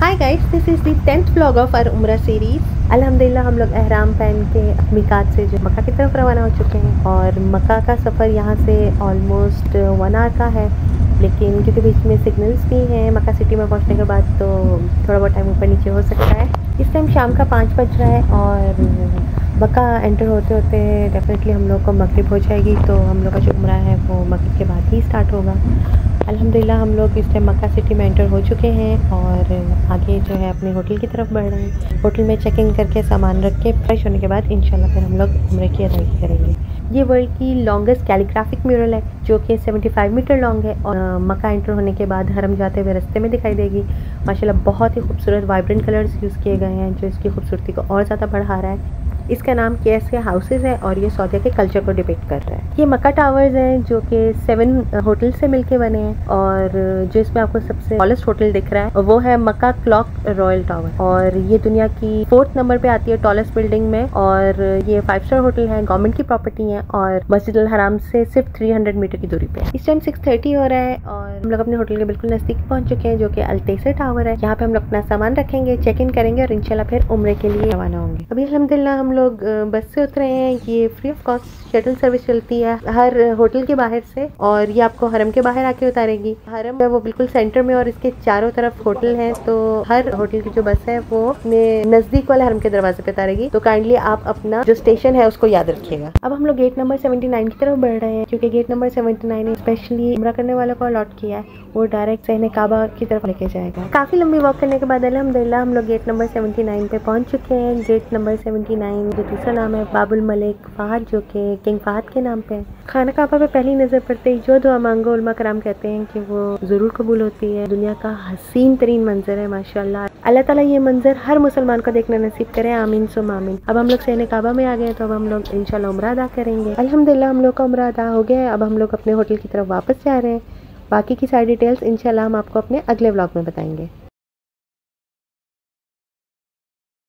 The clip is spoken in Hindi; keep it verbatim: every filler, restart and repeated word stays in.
Hi guys, this is the tenth vlog of our उम्रा सीरीज़। अल्हम्दुलिल्लाह हम लोग एहराम पहन के मीकात से जो मक्का की तरफ रवाना हो चुके हैं और मक्का का सफ़र यहाँ से ऑलमोस्ट वन आवर का है, लेकिन क्योंकि बीच में सिग्नल्स भी हैं मक्का सिटी में पहुँचने के बाद तो थोड़ा बहुत टाइम ऊपर नीचे हो सकता है। इस टाइम शाम का पाँच बज रहा है और मक्का एंटर होते होते डेफिनेटली हम लोग को मगरिब हो जाएगी, तो हम लोग का जो उम्रा है वो मगरिब के बाद ही स्टार्ट होगा। अल्हम्दुलिल्लाह हम लोग इस टाइम मक्का सिटी में एंटर हो चुके हैं और आगे जो है अपने होटल की तरफ बढ़ रहे हैं। होटल में चेक इन करके सामान रख के फ्रेश होने के बाद इंशाल्लाह फिर हम लोग उम्रे की अदायगी करेंगे। ये वर्ल्ड की लॉन्गेस्ट कैलीग्राफिक म्यूरल है जो कि पचहत्तर मीटर लॉन्ग है और मक्का एंटर होने के बाद हरम जाते हुए रास्ते में दिखाई देगी। माशाल्लाह बहुत ही खूबसूरत वाइब्रेंट कलर्स यूज़ किए गए हैं जो इसकी खूबसूरती को और ज़्यादा बढ़ा रहा है। इसका नाम केएसके हाउसेज है और ये सऊदीया के कल्चर को डिपिक्ट कर रहा है। ये मक्का टावर्स हैं जो कि सेवन होटल से मिलके बने हैं और जो इसमें आपको सबसे टॉलेस्ट होटल दिख रहा है वो है मक्का क्लॉक रॉयल टावर और ये दुनिया की फोर्थ नंबर पे आती है टॉलेस्ट बिल्डिंग में और ये फाइव स्टार होटल है, गवर्नमेंट की प्रॉपर्टी है और मस्जिद अल हराम से सिर्फ तीन सौ मीटर की दूरी पे है। इस टाइम सिक्स थर्टी हो रहा है और हम लोग अपने होटल के बिल्कुल नजदीक पहुंच चुके हैं जो कि अल्तेसर टावर है। यहाँ पे हम लोग अपना सामान रखेंगे, चेक इन करेंगे और इंशाल्लाह फिर उम्रे के लिए रवाना होंगे। अभी अल्हम्दुलिल्लाह हम लोग बस से उतरे हैं। ये free of cost shuttle service चलती है हर होटल के बाहर से और ये आपको हरम के बाहर आके उतारेगी। हरम है वो बिल्कुल सेंटर में और इसके चारों तरफ होटल हैं, तो हर होटल की जो बस है वो अपने नजदीक वाले हरम के दरवाजे पे उतारेगी। तो काइंडली आप अपना जो स्टेशन है उसको याद रखिएगा। अब हम लोग गेट नंबर उन्यासी की तरफ बढ़ रहे हैं क्योंकि गेट नंबर उन्यासी ने स्पेशली उम्रा करने वालों को अलॉट किया है, वो डायरेक्ट सहने काबा की तरफ लेके जाएगा। काफी लंबी वॉक करने के बाद अल्हम्दुलिल्लाह हम लोग गेट नंबर उन्यासी पे पहुंच चुके हैं। गेट नंबर उन्यासी जो दूसरा नाम है बाबुल मलिक फहद जो कि किंग फहद के नाम पे है। खाना काबा पे पहली नजर पड़ते ही जो दुआ मांगो उलमा कराम कहते हैं कि वो जरूर कबूल होती है। दुनिया का हसीन तरीन मंजर है माशाल्लाह। अल्लाह ताला ये मंजर हर मुसलमान को देखना नसीब करे, आमीन सुम आमीन। अब हम लोग सहने काबा में आ गए तो अब हम लोग इंशाल्लाह उम्रा अदा करेंगे। अल्हम्दुलिल्लाह हम लोग का उम्रा अदा हो गया है। अब हम लोग अपने होटल की तरफ वापस जा रहे हैं। बाकी की सारी डिटेल्स इंशाल्लाह हम आपको अपने अगले व्लॉग में बताएंगे।